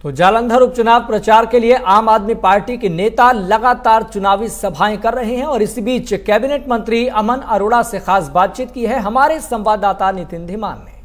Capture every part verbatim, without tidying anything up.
तो जालंधर उपचुनाव प्रचार के लिए आम आदमी पार्टी के नेता लगातार चुनावी सभाएं कर रहे हैं और इसी बीच कैबिनेट मंत्री अमन अरोड़ा से खास बातचीत की है हमारे संवाददाता नितिन धीमान ने।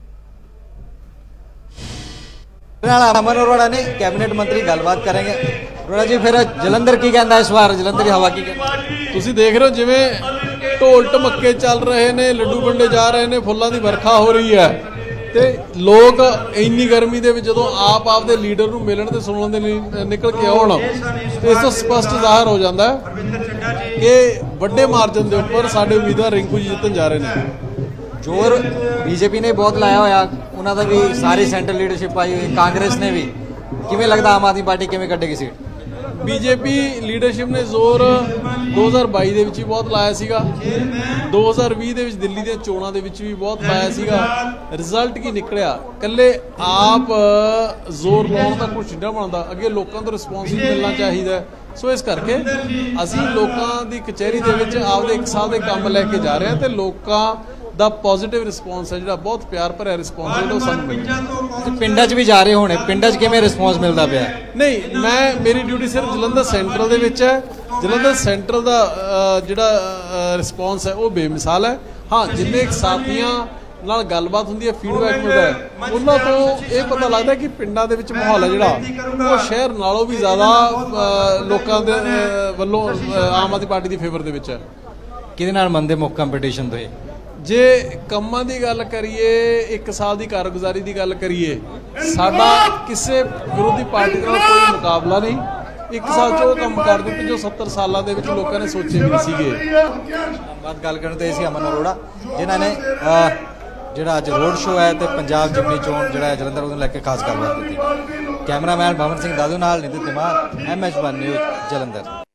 अमन अरोड़ा ने कैबिनेट मंत्री गलबात करेंगे। अरोड़ा जी फिर जलंधर की कहना इस बार जलंधर की हवा की तुसी देख रहे हो जिवें ढोल ढमक्के चल रहे ने, लड्डू वंडे जा रहे ने, फुल्लां दी बरखा हो रही है ते लोग इन्नी गर्मी दे विच जदों आप आपदे लीडर नूं मिलण ते सुणन दे लई निकल के आउण ते इस तों स्पष्ट ज़ाहिर हो जांदा है कि वड्डे मार्जन दे उपर साडे उम्मीदवार रिंकू जी जितन जा रहे ने। जोर बीजेपी ने बहुत लाया होया, उन्हां दा भी सारी सेंट्रल लीडरशिप आई हुई, कांग्रेस ने भी। किवें लगदा आम आदमी पार्टी किवें कड्डेगी सीट? बीजेपी लीडरशिप ने जोर दो हज़ार बाई दे विच भी बहुत लाया सीगा, दो हज़ार भी दे विच दिल्ली दे चोणां दे विच भी बहुत लाया सीगा। रिजल्ट की निकलिया कल्ले आप जोर लाउण दा कुछ नहीं बनदा, अगे लोकां तों रिस्पॉन्स भी मिलना चाहिए। सो इस करके असीं लोकां दी कचहरी दे विच आपदे एक साल दे काम लैके जा रहे हैं ते लोकां दा पॉजिटिव रिस्पॉन्स है, जिहड़ा बहुत प्यार भरिया रिस्पॉन्स है वो सानूं मिल रहा। पिंडां च भी जा रहे होने, पिंडां च किवें रिस्पॉन्स मिलदा पिया? नहीं, मैं मेरी ड्यूटी सिर्फ जलंधर सेंट्रल दे विच है। जलंधर सेंट्रल दा जिहड़ा रिस्पॉन्स है वो बेमिसाल है। हाँ, जिन्ने साथियां नाल गलबात हुंदी है, फीडबैक मिलदा है, उन्हां तो ये पता लगदा कि पिंडां दे विच माहौल है जिहड़ा वो शहर नालों भी ज़्यादा लोकां दे वल्लों आम आदमी पार्टी दी फेवर दे विच है। किहदे नाल मंनदे मुख कंपीटीशन तो जे कम्मां दी गल करिए, एक साल की कारगुजारी की गल करिए, साडा किसी विरोधी पार्टी का कोई मुकाबला नहीं। एक साल चो काम कर दिते जो सत्तर सालों के लोगों ने सोचे भी सीगे। बात गल करन ते अमन अरोड़ा जिन्हां ने जिहड़ा अज रोड शो है तो पंजाब जिमनी चोण जिहड़ा जलंधर उहनूं लैके खास गलबात कीती। कैमरामैन भवन सिंह दादू नाल Nitin Dhiman, M H one news Jalandhar.